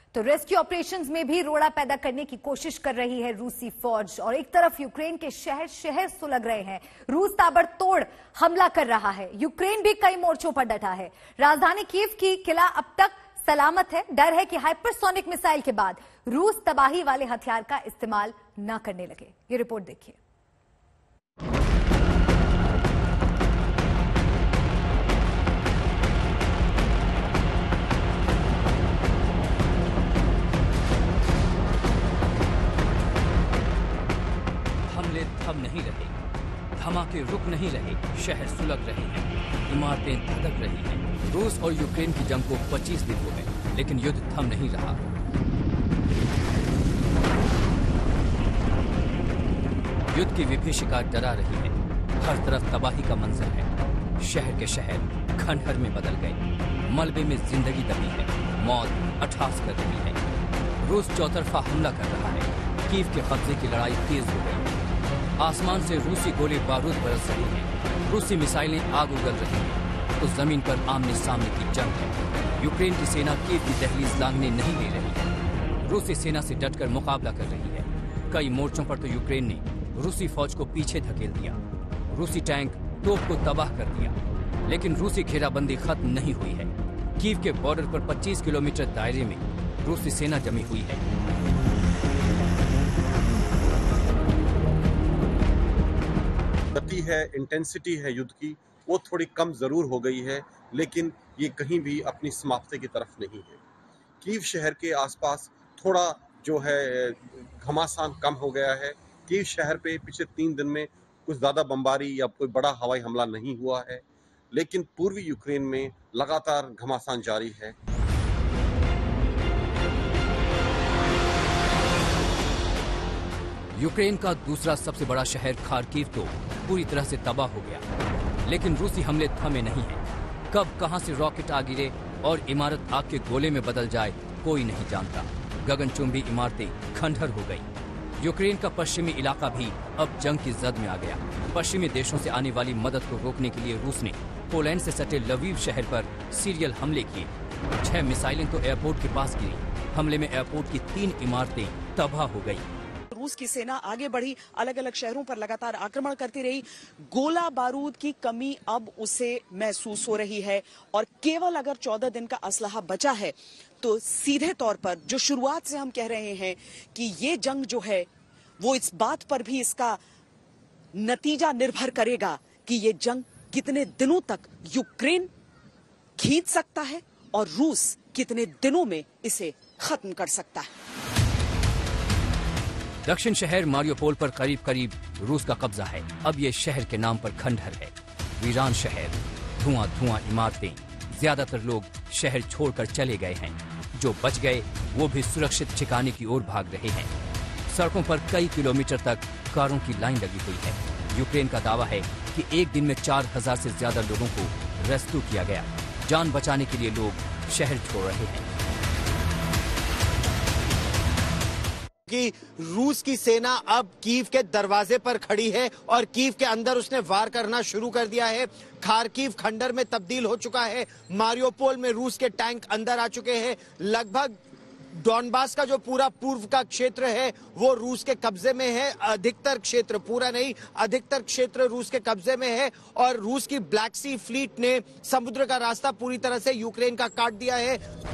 तो rescue operations में भी रोड़ा पैदा करने की कोशिश कर रही है रूसी फौज और एक तरफ यूक्रेन के शहर शहर सुलग रहे हैं। रूस ताबड़तोड़ हमला कर रहा है। यूक्रेन भी कई मोर्चों पर डटा है। राजधानी कीव की किला अब तक सलामत है। डर है कि हाइपरसोनिक मिसाइल के बाद रूस तबाही वाले हथियार का इस्तेमाल न करने लगे। ये रिपोर्ट देखिए। हमले थम नहीं रहे, धमाके रुक नहीं रहे, शहर सुलग रहे हैं, इमारतें धधक रही हैं। रूस और यूक्रेन की जंग को 25 दिन हो गए, लेकिन युद्ध थम नहीं रहा। युद्ध की विभीषिका डरा रही है। हर तरफ तबाही का मंजर है। शहर के शहर खंडहर में बदल गए। मलबे में जिंदगी दबी है। मौत अठास कर रही है। रूस चौतरफा हमला कर रहा है। कीव के कब्जे की लड़ाई तेज हो गई। आसमान से रूसी गोले बारूद बरस रही हैं। रूसी मिसाइलें आग उगल रही हैं। तो जमीन पर आमने सामने की जंग है। यूक्रेन की सेना कीव की दहलीज लांघने नहीं दे रही है। रूसी सेना से डटकर मुकाबला कर रही है। कई मोर्चों पर तो यूक्रेन ने रूसी फौज को पीछे धकेल दिया। रूसी टैंक तोप को तबाह कर दिया। लेकिन रूसी घेराबंदी खत्म नहीं हुई है। कीव के बॉर्डर पर 25 किलोमीटर दायरे में रूसी सेना जमी हुई है। गति है, इंटेंसिटी है युद्ध की, वो थोड़ी कम जरूर हो गई है, लेकिन ये कहीं भी अपनी समाप्ति की तरफ नहीं है। कीव शहर के आसपास थोड़ा जो है घमासान कम हो गया है। कीव शहर पे पिछले 3 दिन में कुछ ज्यादा बमबारी या कोई बड़ा हवाई हमला नहीं हुआ है, लेकिन पूर्वी यूक्रेन में लगातार घमासान जारी है। यूक्रेन का दूसरा सबसे बड़ा शहर खार्किव तो पूरी तरह से तबाह हो गया। लेकिन रूसी हमले थमे नहीं हैं। कब कहां से रॉकेट आ गिरे और इमारत आग के गोले में बदल जाए कोई नहीं जानता। गगनचुंबी इमारतें खंडहर हो गई। यूक्रेन का पश्चिमी इलाका भी अब जंग की जद में आ गया। पश्चिमी देशों से आने वाली मदद को रोकने के लिए रूस ने पोलैंड से सटे लवीव शहर पर सीरियल हमले किए। 6 मिसाइलें तो एयरपोर्ट के पास गिरी। हमले में एयरपोर्ट की 3 इमारतें तबाह हो गई। रूस की सेना आगे बढ़ी, अलग अलग शहरों पर लगातार आक्रमण करती रही। गोला बारूद की कमी अब उसे महसूस हो रही है और केवल अगर 14 दिन का असलहा बचा है तो सीधे तौर पर जो शुरुआत से हम कह रहे हैं कि ये जंग जो है वो इस बात पर भी इसका नतीजा निर्भर करेगा कि ये जंग कितने दिनों तक यूक्रेन खींच सकता है और रूस कितने दिनों में इसे खत्म कर सकता है। दक्षिण शहर मारियोपोल पर करीब करीब रूस का कब्जा है। अब ये शहर के नाम पर खंडहर है। वीरान शहर, धुआं धुआं इमारतें। ज्यादातर लोग शहर छोड़कर चले गए हैं। जो बच गए वो भी सुरक्षित ठिकाने की ओर भाग रहे हैं। सड़कों पर कई किलोमीटर तक कारों की लाइन लगी हुई है। यूक्रेन का दावा है कि एक दिन में 4000 से ज्यादा लोगों को रेस्क्यू किया गया। जान बचाने के लिए लोग शहर छोड़ रहे हैं। कि रूस की सेना अब कीव के दरवाजे पर खड़ी है और कीव के अंदर उसने वार करना शुरू कर दिया है। खार्किव खंडर में तब्दील हो चुका है। मारियोपोल में रूस के टैंक अंदर आ चुके हैं। लगभग डॉनबास का जो पूरा पूर्व का क्षेत्र है वो रूस के कब्जे में है। अधिकतर क्षेत्र, पूरा नहीं, अधिकतर क्षेत्र रूस के कब्जे में है और रूस की ब्लैक सी फ्लीट ने समुद्र का रास्ता पूरी तरह से यूक्रेन का काट दिया है।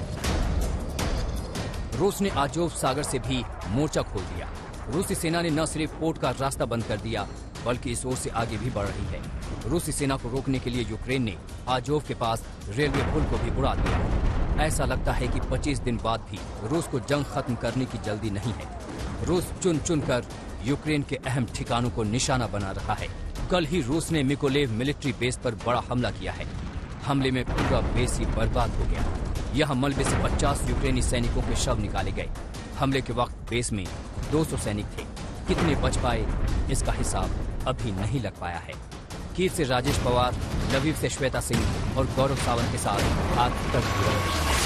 रूस ने आजोव सागर से भी मोर्चा खोल दिया। रूसी सेना ने न सिर्फ पोर्ट का रास्ता बंद कर दिया बल्कि इस ओर से आगे भी बढ़ रही है। रूसी सेना को रोकने के लिए यूक्रेन ने आजोव के पास रेलवे पुल को भी उड़ा दिया। ऐसा लगता है कि 25 दिन बाद भी रूस को जंग खत्म करने की जल्दी नहीं है। रूस चुन चुन कर यूक्रेन के अहम ठिकानों को निशाना बना रहा है। कल ही रूस ने मिकोलेव मिलिट्री बेस पर बड़ा हमला किया है। हमले में पूरा बेस ही बर्बाद हो गया। यहाँ मलबे से 50 यूक्रेनी सैनिकों के शव निकाले गए। हमले के वक्त बेस में 200 सैनिक थे। कितने बच पाए इसका हिसाब अभी नहीं लग पाया है। कीव से राजेश पवार, लवीव से श्वेता सिंह और गौरव सावंत के साथ आज तक